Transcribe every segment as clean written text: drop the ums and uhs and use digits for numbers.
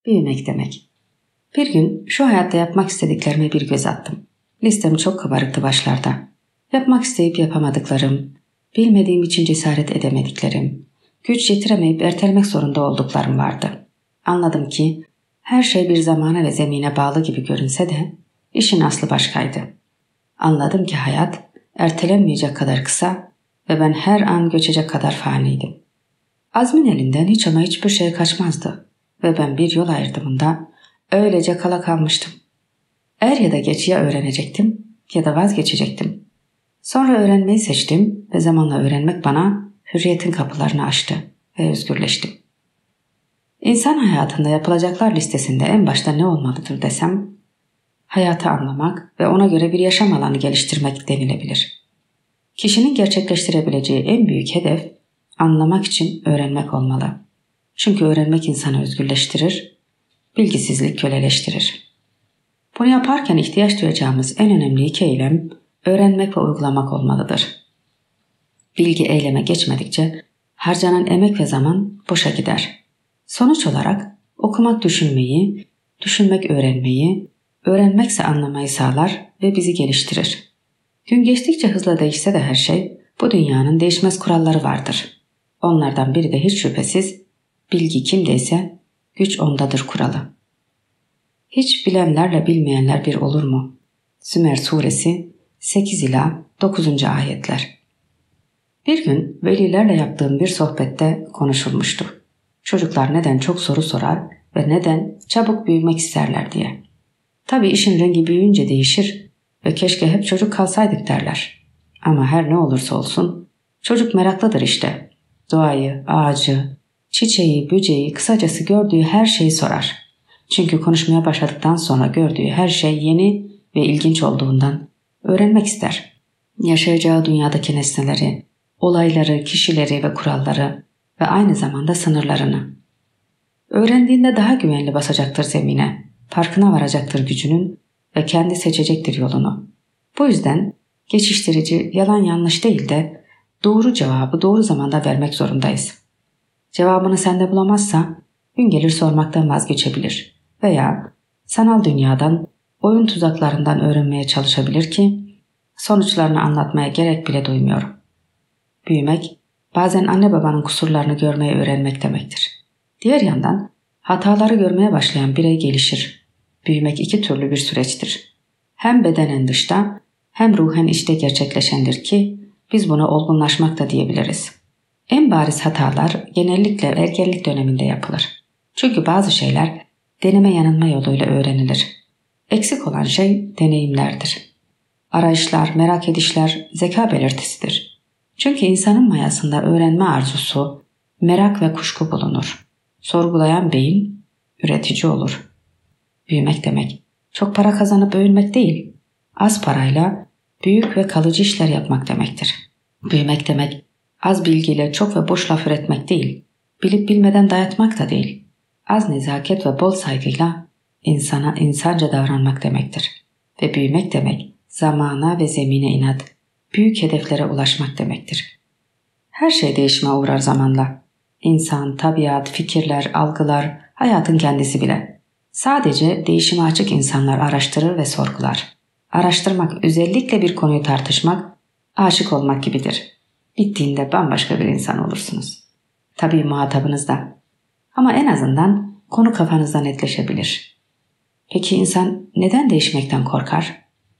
Büyümek demek. Bir gün şu hayatta yapmak istediklerime bir göz attım. Listem çok kabarıktı başlarda. Yapmak isteyip yapamadıklarım, bilmediğim için cesaret edemediklerim, güç yetiremeyip ertelemek zorunda olduklarım vardı. Anladım ki her şey bir zamana ve zemine bağlı gibi görünse de işin aslı başkaydı. Anladım ki hayat ertelenmeyecek kadar kısa ve ben her an göçecek kadar faniydim. Azmin elinden hiç ama hiçbir şey kaçmazdı ve ben bir yol ayrımında öylece kala kalmıştım. Er ya da geç ya öğrenecektim ya da vazgeçecektim. Sonra öğrenmeyi seçtim ve zamanla öğrenmek bana hürriyetin kapılarını açtı ve özgürleştim. İnsan hayatında yapılacaklar listesinde en başta ne olmalıdır desem, hayatı anlamak ve ona göre bir yaşam alanı geliştirmek denilebilir. Kişinin gerçekleştirebileceği en büyük hedef anlamak için öğrenmek olmalı. Çünkü öğrenmek insanı özgürleştirir, bilgisizlik köleleştirir. Bunu yaparken ihtiyaç duyacağımız en önemli iki eylem öğrenmek ve uygulamak olmalıdır. Bilgi eyleme geçmedikçe harcanan emek ve zaman boşa gider. Sonuç olarak okumak düşünmeyi, düşünmek öğrenmeyi, öğrenmekse anlamayı sağlar ve bizi geliştirir. Gün geçtikçe hızla değişse de her şey, bu dünyanın değişmez kuralları vardır. Onlardan biri de hiç şüphesiz bilgi kimdeyse güç ondadır kuralı. Hiç bilenlerle bilmeyenler bir olur mu? Sümer suresi 8 ila 9. ayetler. Bir gün velilerle yaptığım bir sohbette konuşulmuştu. Çocuklar neden çok soru sorar ve neden çabuk büyümek isterler diye. Tabii işin rengi büyüyünce değişir ve keşke hep çocuk kalsaydık derler. Ama her ne olursa olsun çocuk meraklıdır işte. Doğayı, ağacı, çiçeği, böceği, kısacası gördüğü her şeyi sorar. Çünkü konuşmaya başladıktan sonra gördüğü her şey yeni ve ilginç olduğundan öğrenmek ister. Yaşayacağı dünyadaki nesneleri, olayları, kişileri ve kuralları ve aynı zamanda sınırlarını. Öğrendiğinde daha güvenli basacaktır zemine, farkına varacaktır gücünün ve kendi seçecektir yolunu. Bu yüzden geçiştirici, yalan yanlış değil de doğru cevabı doğru zamanda vermek zorundayız. Cevabını sende bulamazsa gün gelir sormaktan vazgeçebilir veya sanal dünyadan, oyun tuzaklarından öğrenmeye çalışabilir ki sonuçlarını anlatmaya gerek bile duymuyorum. Büyümek, bazen anne babanın kusurlarını görmeyi öğrenmek demektir. Diğer yandan hataları görmeye başlayan birey gelişir. Büyümek iki türlü bir süreçtir. Hem bedenen dışta hem ruhen içte gerçekleşendir ki biz buna olgunlaşmak da diyebiliriz. En bariz hatalar genellikle ergenlik döneminde yapılır. Çünkü bazı şeyler deneme yanılma yoluyla öğrenilir. Eksik olan şey deneyimlerdir. Arayışlar, merak edişler zeka belirtisidir. Çünkü insanın mayasında öğrenme arzusu, merak ve kuşku bulunur. Sorgulayan beyin üretici olur. Büyümek demek çok para kazanıp övünmek değil, az parayla büyük ve kalıcı işler yapmak demektir. Büyümek demek az bilgiyle çok ve boş laf üretmek değil, bilip bilmeden dayatmak da değil, az nezaket ve bol saygıyla insana insanca davranmak demektir. Ve büyümek demek zamana ve zemine inat, büyük hedeflere ulaşmak demektir. Her şey değişime uğrar zamanla. İnsan, tabiat, fikirler, algılar, hayatın kendisi bile. Sadece değişime açık insanlar araştırır ve sorgular. Araştırmak, özellikle bir konuyu tartışmak, aşık olmak gibidir. Bittiğinde bambaşka bir insan olursunuz. Tabii muhatabınız da. Ama en azından konu kafanızda netleşebilir. Peki insan neden değişmekten korkar?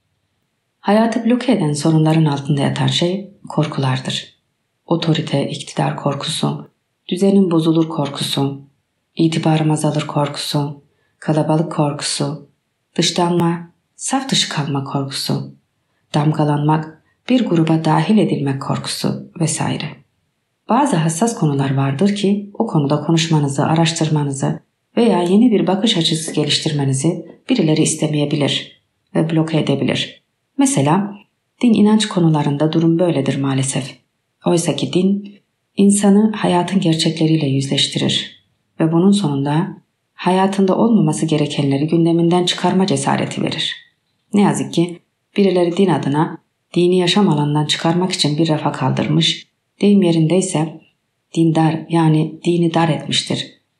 Hayatı bloke eden sorunların altında yatan şey korkulardır. Otorite, iktidar korkusu, düzenin bozulur korkusu, itibarım azalır korkusu, kalabalık korkusu, dışlanma, saf dışı kalma korkusu, damgalanmak, bir gruba dahil edilmek korkusu vesaire. Bazı hassas konular vardır ki o konuda konuşmanızı, araştırmanızı veya yeni bir bakış açısı geliştirmenizi birileri istemeyebilir ve bloke edebilir. Mesela din inanç konularında durum böyledir maalesef. Oysa ki din insanı hayatın gerçekleriyle yüzleştirir ve bunun sonunda hayatında olmaması gerekenleri gündeminden çıkarma cesareti verir. Ne yazık ki birileri din adına dini yaşam alanından çıkarmak için bir rafa kaldırmış, deyim yerindeyse dindar yani dini dar etmiştir.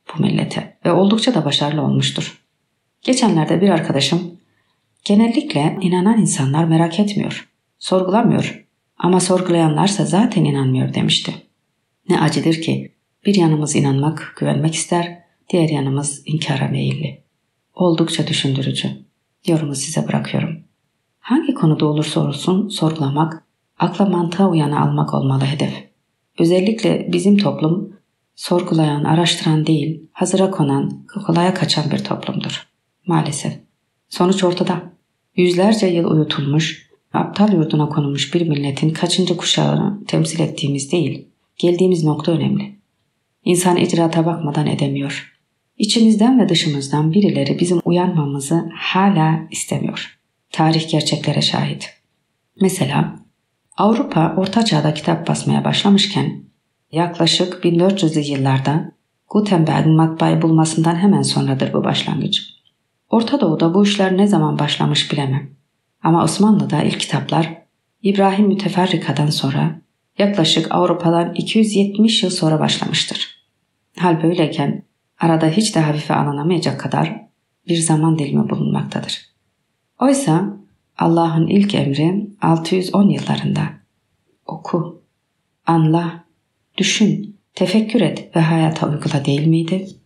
bu millete ve oldukça da başarılı olmuştur. Geçenlerde bir arkadaşım, genellikle inanan insanlar merak etmiyor, sorgulamıyor ama sorgulayanlarsa zaten inanmıyor demişti. Ne acıdır ki bir yanımız inanmak, güvenmek ister, diğer yanımız inkara meyilli. Oldukça düşündürücü. Yorumu size bırakıyorum. Hangi konuda olursa olsun sorgulamak, akla mantığa uyanı almak olmalı hedef. Özellikle bizim toplum sorgulayan, araştıran değil, hazıra konan, kolaya kaçan bir toplumdur. Maalesef. Sonuç ortada. Yüzlerce yıl uyutulmuş, aptal yurduna konulmuş bir milletin kaçıncı kuşağını temsil ettiğimiz değil, geldiğimiz nokta önemli. İnsan icraata bakmadan edemiyor. İçimizden ve dışımızdan birileri bizim uyanmamızı hala istemiyor. Tarih gerçeklere şahit. Mesela Avrupa Orta Çağ'da kitap basmaya başlamışken yaklaşık 1400'lü yıllarda Gutenberg'in matbaayı bulmasından hemen sonradır bu başlangıç. Orta Doğu'da bu işler ne zaman başlamış bilemem. Ama Osmanlı'da ilk kitaplar İbrahim Müteferrika'dan sonra yaklaşık Avrupa'dan 270 yıl sonra başlamıştır. Hal böyleyken arada hiç de hafife alınamayacak kadar bir zaman dilimi bulunmaktadır. Oysa Allah'ın ilk emri 610 yıllarında oku, anla, düşün, tefekkür et ve hayata uygula değil miydi?